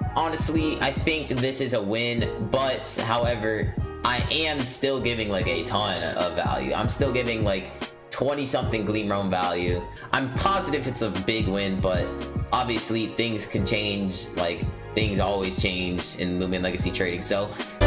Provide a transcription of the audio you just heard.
honestly, I think this is a win, but however, I am still giving like a ton of value. I'm still giving like 20 something Gleam Realm value. I'm positive it's a big win, but obviously things can change, like things always change in Lumion Legacy trading. So